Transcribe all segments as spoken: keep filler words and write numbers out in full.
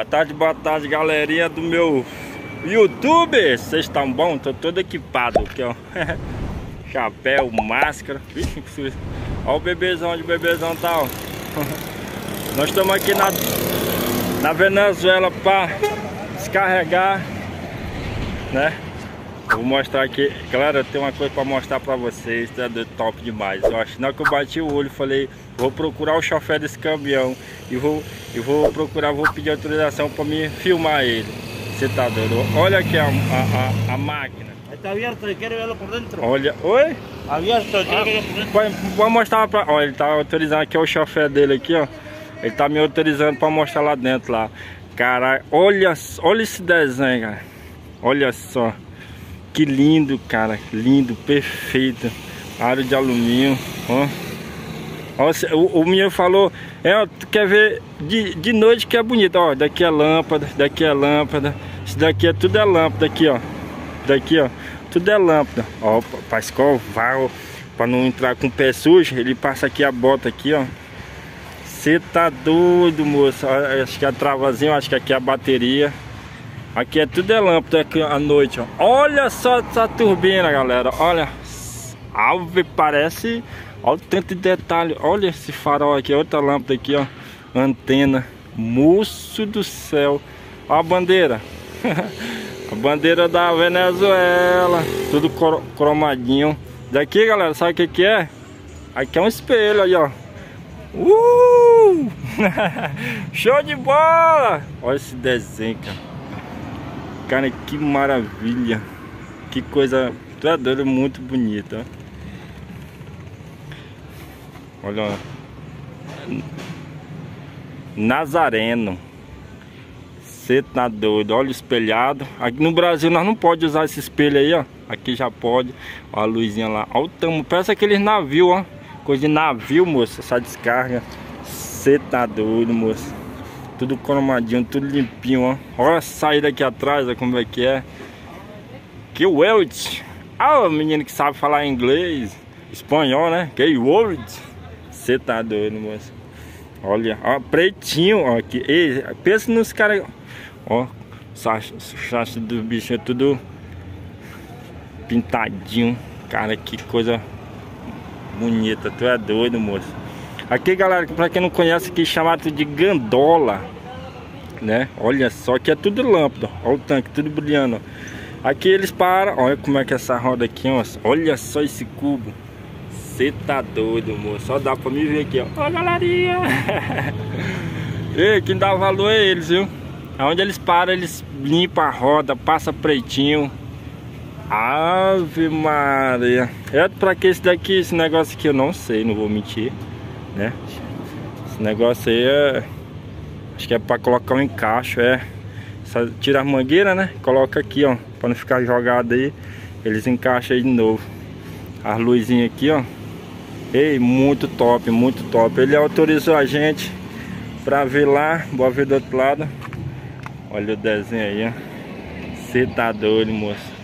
Boa tarde, boa tarde, galerinha do meu YouTube. Vocês estão bom? Tô todo equipado aqui, ó. Chapéu, máscara. Vixe, olha o bebezão, onde o bebezão tá, ó. Nós estamos aqui na, na Venezuela para descarregar, né? Vou mostrar aqui, galera, eu tenho uma coisa para mostrar para vocês, tá top demais. Eu acho, na hora que eu bati o olho, falei, vou procurar o chofer desse caminhão e vou, eu vou procurar, vou pedir autorização para me filmar ele. Você tá doido? Olha aqui a, a, a, a máquina. Está aberto, quer verlo por dentro? Olha, oi? Aberto, ah, quer verlo por dentro? Vai, vou mostrar para, olha, ele tá autorizando aqui, é o chofer dele aqui, ó. Ele tá me autorizando para mostrar lá dentro lá. Cara, olha, olha esse desenho, cara. Olha só. Que lindo, cara, lindo, perfeito. Aro de alumínio, ó. Ó, o, o menino falou, é, tu quer ver de, de noite que é bonito, ó. Daqui é lâmpada, daqui é lâmpada. Isso daqui é tudo é lâmpada aqui, ó. Daqui, ó, tudo é lâmpada. Ó, pra escovar, ó, pra não entrar com o pé sujo, ele passa aqui a bota aqui, ó. Você tá doido, moço. Acho que é a travazinha, acho que aqui é a bateria. Aqui é tudo é lâmpada aqui à noite, ó. Olha só essa turbina, galera. Olha, ave, parece. Olha o tanto de detalhe. Olha esse farol aqui, outra lâmpada aqui, ó. Antena. Moço do céu. Olha a bandeira. A bandeira da Venezuela. Tudo cromadinho. Daqui, galera, sabe o que que é? Aqui é um espelho aí, ó. Uh! Show de bola! Olha esse desenho, cara. Cara, que maravilha. Que coisa, tu é doido, muito bonita. Olha, ó. Nazareno. Você tá doido, olha o espelhado. Aqui no Brasil nós não pode usar esse espelho aí, ó. Aqui já pode. Olha a luzinha lá. Olha o tamanho, parece aqueles navios, ó. Coisa de navio, moço, essa descarga. Você tá doido, moço. Tudo cromadinho, tudo limpinho, ó. Olha a saída aqui atrás, ó, como é que é. Que weld. Ah, o menino que sabe falar inglês, espanhol, né? Que weld. Você tá doido, moço. Olha, ó, pretinho, ó. Aqui. Ei, pensa nos caras. Ó, o chassi do bicho é tudo pintadinho. Cara, que coisa bonita. Tu é doido, moço. Aqui, galera, pra quem não conhece, aqui chamado de gandola, né? Olha só, que é tudo lâmpada. Olha o tanque, tudo brilhando. Aqui eles param. Olha como é que é essa roda aqui, ó. Olha só esse cubo. Você tá doido, moço. Só dá pra me ver aqui, ó. Ó, galerinha. Ei, quem dá valor é eles, viu? Aonde eles param, eles limpam a roda, passa pretinho. Ave Maria. É pra que esse daqui, esse negócio aqui, eu não sei, não vou mentir, né? Esse negócio aí é, acho que é pra colocar um encaixe, é. Só tira as mangueiras, né? Coloca aqui, ó, pra não ficar jogado aí. Eles encaixam aí de novo. As luzinhas aqui, ó. Ei, muito top, muito top. Ele autorizou a gente pra ver lá. Bora ver do outro lado. Olha o desenho aí, ó. Você tá doido, moço.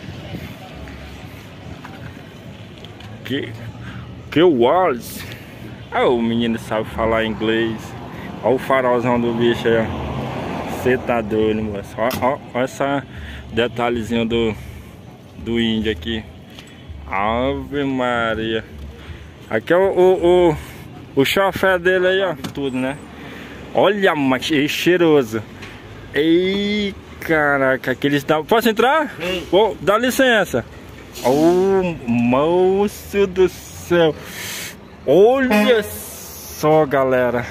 Que Que Wallace. Ah, o menino sabe falar inglês. Olha o farolzão do bicho aí, ó. Você tá doido, moço. Olha, olha essa detalhezinho do Do índio aqui. Ave Maria. Aqui é o O, o, o chofer dele aí, ó. Tudo, né? Olha, mas é cheiroso. Ei, caraca. Aqueles dá... Posso entrar? Oh, dá licença. Oh, moço do céu. Olha só, galera.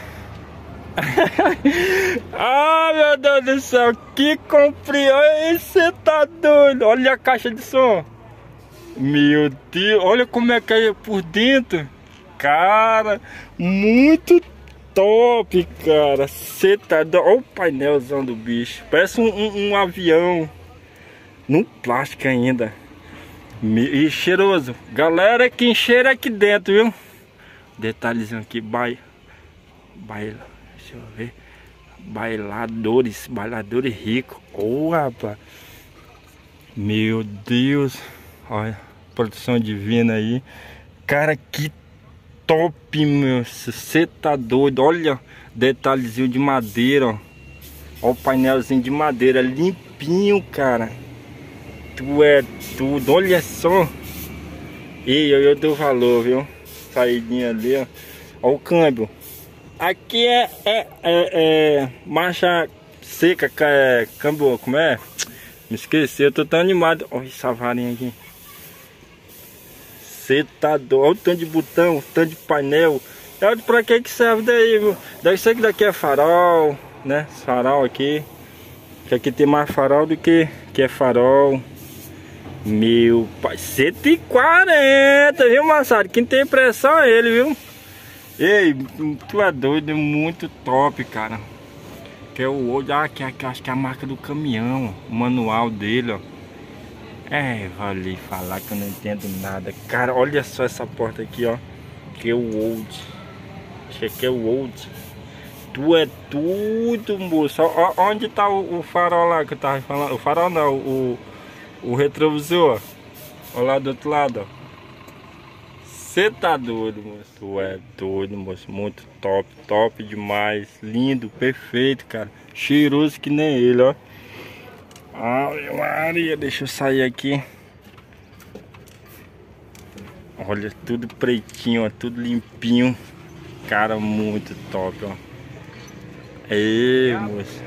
Ah, meu Deus do céu. Que comprido. Você tá doido. Olha a caixa de som. Meu Deus. Olha como é que é por dentro. Cara, muito top, cara. Você tá doido. Olha o painelzão do bicho. Parece um, um, um avião. No plástico ainda. E cheiroso. Galera, quem cheira aqui dentro, viu? Detalhezinho aqui. Baila. Baila. Deixa eu ver. Bailadores. Bailadores ricos. Oh, rapaz. Meu Deus. Olha. Produção divina aí. Cara, que top, meu. Você tá doido. Olha. Detalhezinho de madeira, ó. Olha o painelzinho de madeira, limpinho, cara. Tu é tudo, olha só. E eu, eu dou valor, viu? Saidinha ali, ó. Olha o câmbio. Aqui é, é, é, é marcha seca, é, câmbio, como é? Me esqueci, eu tô tão animado. Olha essa varinha aqui. Você tá doido. Olha o tanto de botão, o tanto de painel. É pra que que serve daí, viu? Deve ser que daqui é farol, né? Esse farol aqui. Que aqui tem mais farol do que, que é farol. Meu pai, cento e quarenta, viu, Massaro? Quem tem pressão é ele, viu? Ei, tu é doido, muito top, cara. Que é o olho, ah, que, que acho que é a marca do caminhão, o manual dele, ó. É, vale falar que eu não entendo nada. Cara, olha só essa porta aqui, ó. Que é o old. Acho que é o old. Tu é tudo, moço. Ó, ó, onde tá o, o farol lá que eu tava falando? O farol não, o, o retrovisor. Olha lá do outro lado, ó. Você tá doido, moço. Tu é doido, moço. Muito top, top demais. Lindo, perfeito, cara. Cheiroso que nem ele, ó. Ai, Maria, deixa eu sair aqui. Olha, tudo pretinho, ó. Tudo limpinho. Cara, muito top, ó. Ei, moço.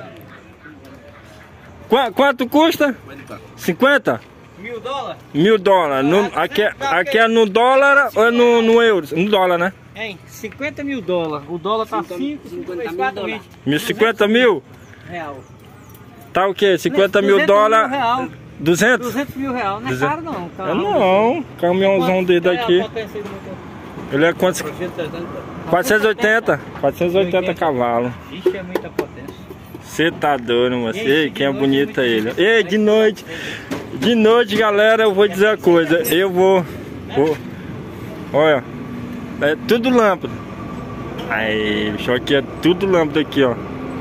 Qu quanto custa? cinquenta? Mil dólares? Mil dólares. No, aqui, é, aqui é no dólar ou é no, no euro? No dólar, né? Hein, cinquenta mil dólares. O dólar tá cinco, cinquenta mil dólares. Mil cinquenta mil? Real. Tá o quê? cinquenta mil dólares? duzentos? duzentos mil real. Não é duzentos? caro não. É não. Caminhãozão dele daqui. Ele é quantos? quatrocentos e oitenta. quatrocentos e oitenta cavalos. Ixi, é muita potência. Você tá doido, moço. Ei, quem é bonito é ele. Ei, de noite. De noite, galera, eu vou dizer a coisa. Eu vou... vou olha. É tudo lâmpada. Aí, bicho, aqui é tudo lâmpada aqui, ó.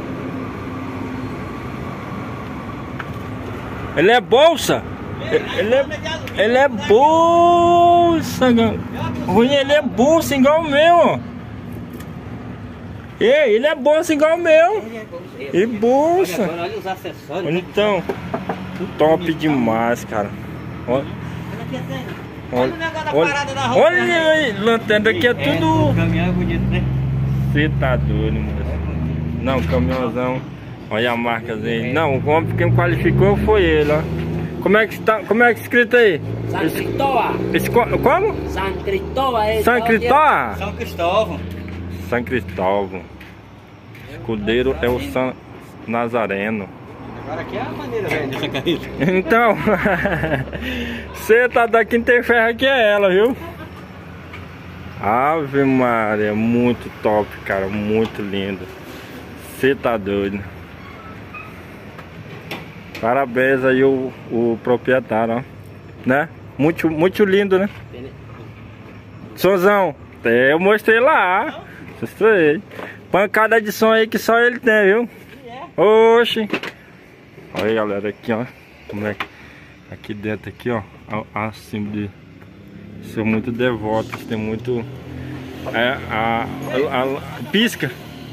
Ele é bolsa. Ele é, ele é bolsa, galera. Ele é bolsa igual o meu, ó. Ei, ele é bolsa igual o meu. E bolsa. Olha, olha os acessórios. Então, top demais, cara. Olha. Olha, olha, olha aí, lanterna aqui é tudo. O caminhão é bonito, né? Você tá doido, moço. Não, caminhãozão. Olha a marcazinha. Não, o homem que me qualificou foi ele, ó. Como é que está? Como é que escrito aí? San Cristóbal. Esse, como? San Cristóbal. É San Cristóbal? São Cristóvão. São Cristóvão. Escudeiro é o São Nazareno. Agora aqui é a maneira velha dessa carreta. Então, você tá daqui, tem ferro aqui é ela, viu? Ave Maria, muito top, cara, muito lindo. Você tá doido. Parabéns aí o, o proprietário, ó. Né? Muito, muito lindo, né? Sonzão, eu mostrei lá. Mostrei. Pancada de som aí que só ele tem, viu? Oxi. Olha aí, galera, aqui, ó. Como é que... Aqui dentro, aqui, ó. Assim de... São muito devotos, tem muito... É, a, a, a... Pisca.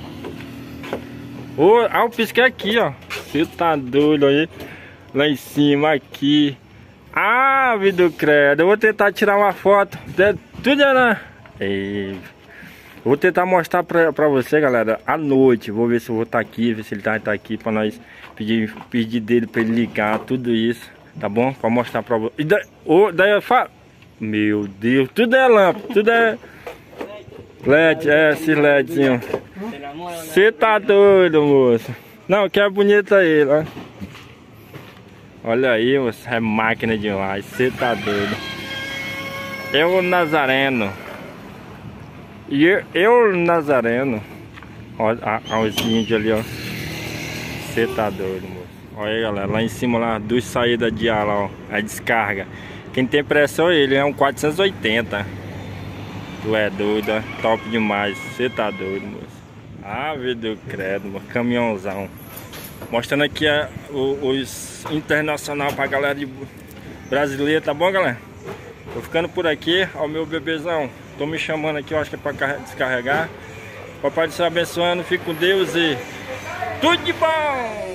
Oh, ah, o pisca é aqui, ó. Você tá doido aí. Lá em cima, aqui. Ah, vida do credo. Eu vou tentar tirar uma foto. Tudo é lá. Ei... Vou tentar mostrar pra, pra você, galera, à noite. Vou ver se eu vou estar tá aqui, ver se ele tá, tá aqui pra nós pedir, pedir dele pra ele ligar, tudo isso, tá bom? Pra mostrar pra você. E daí, oh, daí eu falo, meu Deus, tudo é lâmpada, tudo é L E D, é esse LEDzinho. Você tá doido, moço? Não, que é bonito aí, ó. Olha aí, moço, é máquina demais, você tá doido. É o Nazareno. E eu, eu Nazareno. Olha os índios ali, ó. Você tá doido, moço. Olha aí, galera. Lá em cima, lá, duas saídas de ar, lá, ó. A descarga. Quem tem pressão é ele, é um quatrocentos e oitenta. Tu é doido, ó. Top demais. Você tá doido, moço. Ah, meu Deus, credo, mano. Caminhãozão. Mostrando aqui a, os internacional pra galera de brasileira, tá bom, galera? Tô ficando por aqui, ó, meu bebezão. Tô me chamando aqui, eu acho que é pra descarregar. Papai do céu abençoando, fique com Deus e tudo de bom!